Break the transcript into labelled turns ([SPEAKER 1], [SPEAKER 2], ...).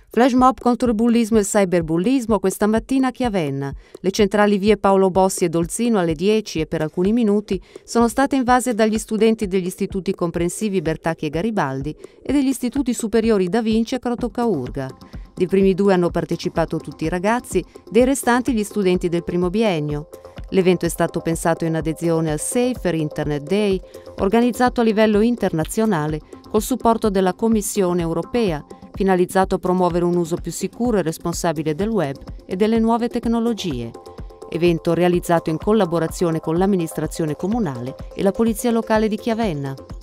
[SPEAKER 1] Flash mob contro il bullismo e il cyberbullismo questa mattina a Chiavenna. Le centrali vie Paolo Bossi e Dolzino alle 10 e per alcuni minuti sono state invase dagli studenti degli istituti comprensivi Bertacchi e Garibaldi e degli istituti superiori Da Vinci e Crotocaurga. Dei primi due hanno partecipato tutti i ragazzi, dei restanti gli studenti del primo biennio. L'evento è stato pensato in adesione al Safer Internet Day, organizzato a livello internazionale col supporto della Commissione europea, finalizzato a promuovere un uso più sicuro e responsabile del web e delle nuove tecnologie. Evento realizzato in collaborazione con l'amministrazione comunale e la Polizia Locale di Chiavenna.